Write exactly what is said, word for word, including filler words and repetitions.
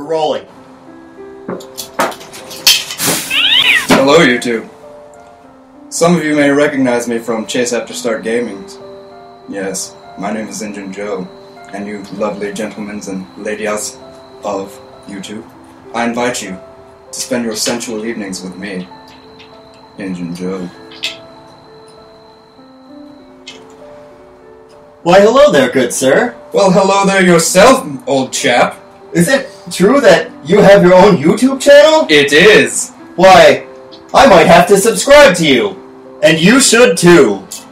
rolling. Hello, YouTube. Some of you may recognize me from Chase After Start Gaming. Yes, my name is Engine Joe, and you lovely gentlemen and ladies of YouTube, I invite you to spend your sensual evenings with me, Engine Joe. Why, hello there, good sir. Well, hello there yourself, old chap. Is it true that you have your own YouTube channel? It is. Why, I might have to subscribe to you. And you should too.